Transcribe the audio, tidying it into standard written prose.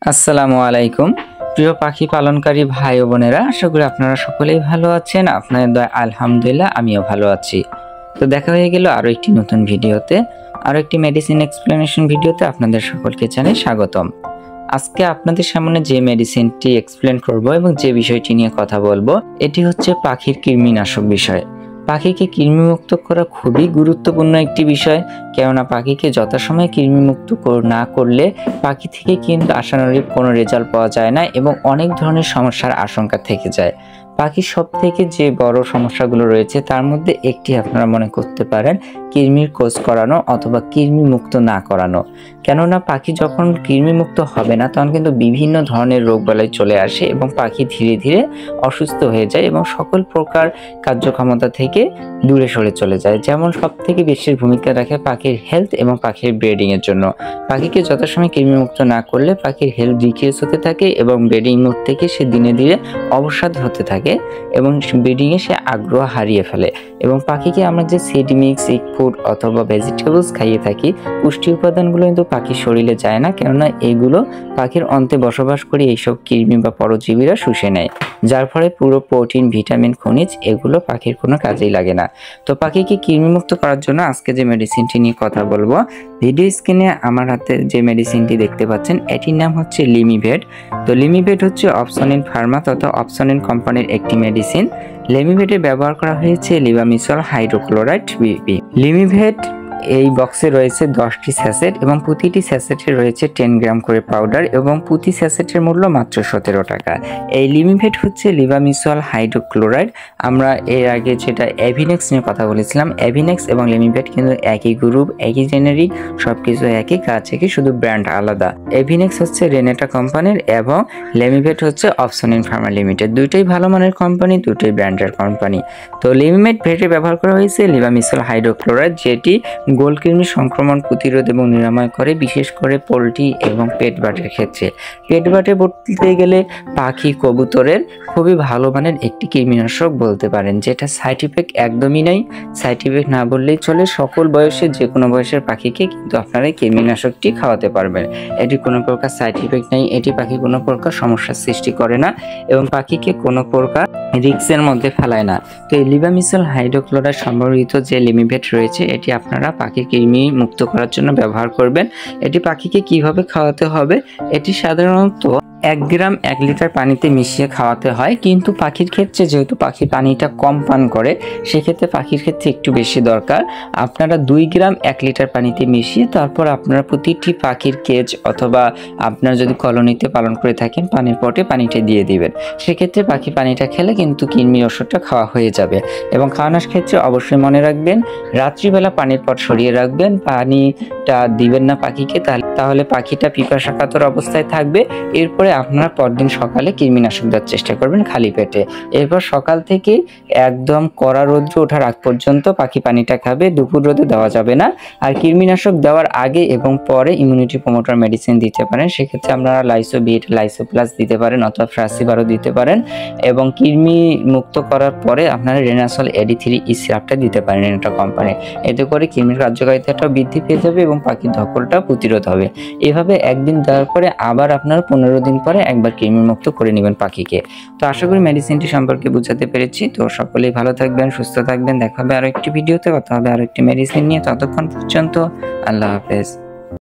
আসসালামু আলাইকুম প্রিয় পাখি পালনকারী ভাই ও বোনেরা, আশা করি আপনারা সকলেই ভালো আছেন। আপনাদের দয়া আলহামদুলিল্লাহ আমিও ভালো আছি। তো দেখা হয়ে গেল আরো একটি নতুন ভিডিওতে, আরো একটি মেডিসিন এক্সপ্লেনেশন ভিডিওতে আপনাদের সকলকে জানাই স্বাগতম। আজকে আপনাদের সামনে যে মেডিসিনটি এক্সপ্লেন করব এবং যে বিষয়টি নিয়ে কথা বলবো, এটি হচ্ছে পাখির কৃমিনাশক বিষয়। পাখিকে কৃমিমুক্ত করা খুবই গুরুত্বপূর্ণ একটি বিষয়, কেননা পাখিকে যথাসময়ে কৃমিমুক্ত না করলে পাখি থেকে কিন্তু আশানুরূপ কোনো রেজাল্ট পাওয়া যায় না এবং অনেক ধরনের সমস্যার আশঙ্কা থেকে যায়। পাখির সব থেকে যে বড় সমস্যাগুলো রয়েছে তার মধ্যে একটি আপনারা মনে করতে পারেন কৃমির কোষ করানো অথবা কৃমি মুক্ত না করানো। কেননা পাখি যখন কৃমি মুক্ত হবে না তখন কিন্তু বিভিন্ন ধরনের রোগবালাই চলে আসে এবং পাখি ধীরে ধীরে অসুস্থ হয়ে যায় এবং সকল প্রকার কার্যক্ষমতা থেকে দূরে সরে চলে যায়। যেমন সব থেকে বেশি ভূমিকা রাখে পাখির হেলথ এবং পাখির ব্রিডিং এর জন্য। পাখিকে যথাসময়ে কৃমি মুক্ত না করলে পাখির হেলথ ডিক্রিজ হতে থাকে এবং ব্রিডিং মোড থেকে সে দিনে দিনে অবসাদ হতে থাকে এবং ব্রিডিং এ সে আগ্রহ হারিয়ে ফেলে। এবং পাখিকে আমরা যে সিড মিক্স, এগ ফুড অথবা ভেজিটেবলস খাইয়ে থাকি, পুষ্টি উপাদানগুলো কিন্তু পাখির শরীরে যায় না, কেননা এগুলো পাখির অন্তে বসবাস করে এইসব কৃমি বা পরজীবীরা শুষে নেয়, যার ফলে পুরো প্রোটিন, ভিটামিন, খনিজ এগুলো পাখির কোনো কাজেই লাগে না। তো পাখিকে কৃমিমুক্ত করার জন্য আজকে যে মেডিসিনটি নিয়ে কথা বলবো, ভিডিও স্ক্রিনে আমার হাতে যে মেডিসিনটি দেখতে পাচ্ছেন এটির নাম হচ্ছে লিমিভেট। তো লিমিভেট হচ্ছে অপসনিন ফার্মা তথা অপসনিন কোম্পানির একটি মেডিসিন। লিমিভেটে ব্যবহার করা হয়েছে লিভামিসল হাইড্রোক্লোরাইড বিপি। লিমিভেট এই বক্সে রয়েছে 10টি স্যাসেট এবং প্রতিটি স্যাসেটে রয়েছে 10 গ্রাম করে পাউডার এবং প্রতি স্যাসেটের মূল্য মাত্র 17 টাকা। এই লিমিভেট হচ্ছে লিভামিসল হাইড্রোক্লোরাইড। আমরা এর আগে যেটা এভিনেক্স নিয়ে কথা বলেছিলাম, এভিনেক্স এবং লিমিভেট কিন্তু একই গ্রুপ, একই জেনেরিক, সবকিছু একই, কাজ একই, শুধু ব্র্যান্ড আলাদা। এভিনেক্স হচ্ছে রেনেটা কোম্পানির এবং লিমিভেট হচ্ছে অপসনিন ফার্মা লিমিটেড। দুইটাই ভালো মানের কোম্পানি, দুটোই ব্র্যান্ডের কোম্পানি। তো লিমিভেট ভেটে ব্যবহার করা হয়েছে লিভামিসল হাইড্রোক্লোরাইড, যেটি গোলকৃমি সংক্রমণ প্রতিরোধ এবং নিরাময় করে, বিশেষ করে পোলট্রি এবং পেট বাটের ক্ষেত্রে। পেট বাটে বলতে গেলে পাখি, কবুতরের খুবই ভালো মানের একটি কৃমিনাশক বলতে পারেন, যেটা সাইড ইফেক্ট একদমই নাই। সাইড ইফেক্ট না বললেই চলে, সকল বয়সের যে কোনো বয়সের পাখিকে কিন্তু আপনারা এই কৃমিনাশকটি খাওয়াতে পারবেন। এটি কোনো প্রকার সাইড ইফেক্ট নেই, এটি পাখি কোনো প্রকার সমস্যার সৃষ্টি করে না এবং পাখিকে কোনো প্রকার রিস্কের মধ্যে ফেলায় না। তো এই লিভামিসল হাইড্রোক্লোরাইড সম্বলিত যে লিমিভেট রয়েছে, এটি আপনারা পাখি কৃমি মুক্ত করার জন্য ব্যবহার করবেন। এটি পাখিকে কিভাবে খাওয়াতে হবে, এটি সাধারণত 1 গ্রাম 1 লিটার পানিতে মিশিয়ে খাওয়াতে হয়, কিন্তু পাখির ক্ষেত্রে যেহেতু পাখি পানিটা কম পান করে, সেক্ষেত্রে পাখির ক্ষেত্রে একটু বেশি দরকার। আপনারা 2 গ্রাম 1 লিটার পানিতে মিশিয়ে তারপর আপনারা প্রতিটি পাখির কেজ অথবা আপনারা যদি কলোনিতে পালন করে থাকেন পানির পটে পানিটা দিয়ে দিবেন। সেক্ষেত্রে পাখি পানিটা খেলে কিন্তু কৃমির ওষুধটা খাওয়া হয়ে যাবে। এবং খাওয়ানোর ক্ষেত্রে অবশ্যই মনে রাখবেন, রাত্রিবেলা পানির পট সরিয়ে রাখবেন, পানিটা দিবেন না পাখিকে, তাহলে পাখিটা পিপাসাকাতর অবস্থায় থাকবে। এরপরে আপনারা পরদিন সকালে কৃমিনাশক দেওয়ার চেষ্টা করবেন খালি পেটে। এরপর সকাল থেকে একদম কড়া রৌদ্র ওঠার আগ পর্যন্ত পাখি পানিটা খাবে, দুপুর রোদে দেওয়া যাবে না। আর কৃমিনাশক দেওয়ার আগে এবং পরে ইমিউনিটি প্রমোটার মেডিসিন দিতে পারেন, সেক্ষেত্রে আপনারা লাইসোবিট, লাইসোপ্লাস দিতে পারেন অথবা ফ্রাসিবারও দিতে পারেন। এবং কৃমি মুক্ত করার পরে আপনারা রেনাসল AD3 সিরাপটা দিতে পারেন রেনেটা কোম্পানি। এতে করে কৃমির কার্যকারিতাটাও বৃদ্ধি পেয়ে যাবে এবং পাখির ধকলটা প্রতিরোধ হবে। এভাবে একদিন দেওয়ার পরে আবার আপনারা 15 দিন পরে একবার কৃমি মুক্ত করে নেবেন পাখিকে। তো আশা করি মেডিসিনটি সম্পর্কে বুঝাতে পেরেছি। তো সকলেই ভালো থাকবেন, সুস্থ থাকবেন। দেখা হবে আরো একটি ভিডিওতে, কথা হবে আরো একটি মেডিসিন নিয়ে। ততক্ষণ পর্যন্ত আল্লাহ হাফেজ।